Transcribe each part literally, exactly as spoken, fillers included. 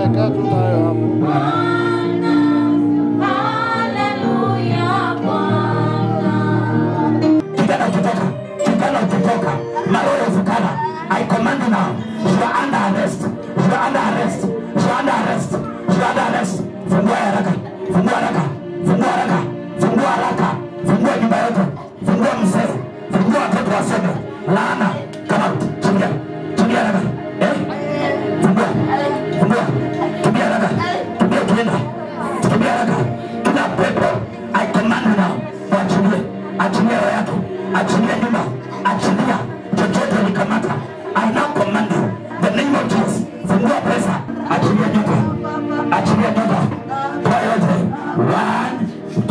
weka tutayo hapo. I command you now. You are under arrest. You are under arrest. You are under arrest. You are under arrest. Fungua haraka. Fungua haraka. Fungua haraka. Fungua haraka. Fungua nyumba yote. Fungua mzee. Fungua watoto waseme. Laana. Come out. Tulia. Tulia haraka. Eh? Fungua. Fungua. Tulia haraka. Tulia tulia. Tulia haraka. Tuna pepo. I command you now. Achilie. Achilie roho yako. Achilie nyumba. Achilia. Chochote nikamata. I now command you, the name of Jesus, fungua pesa, achilia nyumba, achilia nyumba, kwa yote, one, two,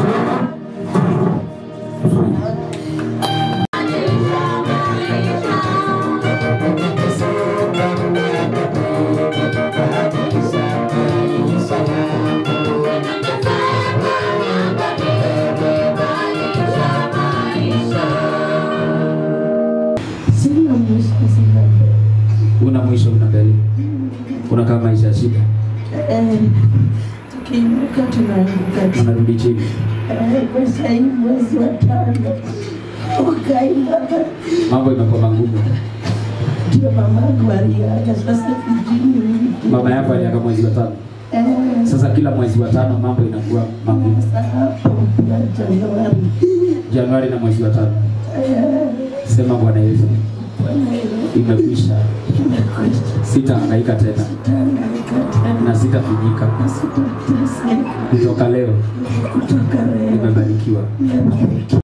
una mwisho una mbele. Kuna kama maisha shida. Eh, tukiinuka tunaanguka. Tunarudi chini. Eh, kwa sasa hivi mwezi wa tano. Ukaimba. Mambo imekuwa magumu. Ndio mamangu aliaga sasa kijini. Mama yako aliaga mwezi wa tano. Eh. Sasa kila mwezi wa tano mambo inakuwa magumu. Sasa hapo na Januari. Januari na mwezi wa tano. Eh. Sema Bwana Yesu. Imekwisha. Sitahangaika tena. Na sitafinyika. Kutoka leo. Nimebarikiwa.